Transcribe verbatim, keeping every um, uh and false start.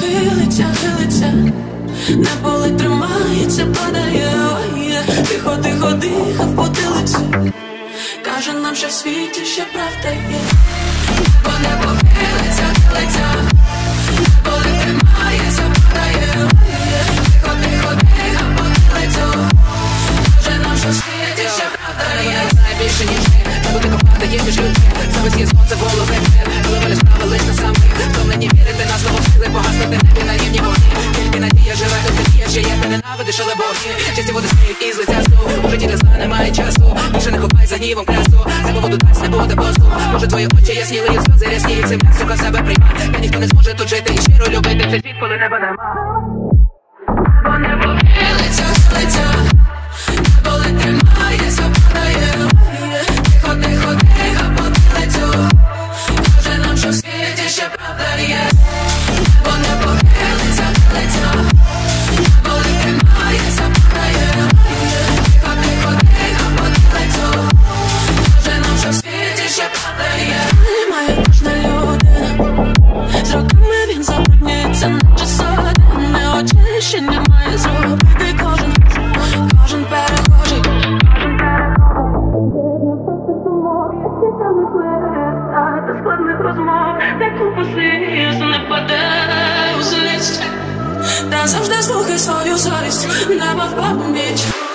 хилиться, хилиться, небо ледь тримається, падає. Тихо, тихо, дихав в потилиці, каже нам, що в світі ще правда є. Бо небо хилиться, хилиться, небо ледь тримається, падає. Тихо, тихо, дихав в потилицю, каже нам, що в світі ще правда є. Знає більше, ніж ми, небо тихо падає між людьми. Завиське сонце в голови, коли вони справились на самих. Втомлені вірити на слово сили, погаснути небі наївні вогні. Тільки надія живе до надія, що є, ти ненавидиш, але боги. Чисті води сміють із лиця сну, у житті для зла немає часу. Більше не ховай за гнівом красу, небо воду дасть, не буде посту. Може твої очі ясніли, і сльози рясніють, цим сука в себе прийма. Та ніхто не зможе тут жити і щиро любити цей світ, коли неба нема. Бо небо хилиться, хилиться, небо ледь тримається, падає. Тихо, тихо, тихо, потилицю, каже нам, що в світі ще правда є. Бо небо хилиться, хилиться, небо ледь тримається, падає. Тихо, тихо, тихо, потилицю, каже нам, що в світі ще правда є. Немає кожна людина, з роками він забруднюється, наче садин. Неочищення має зробити кожен, кожен перехожий. Та складних розмов, не купу сліз, не впаде у злість. Та завжди слухай свою совість, неба в пам'ять.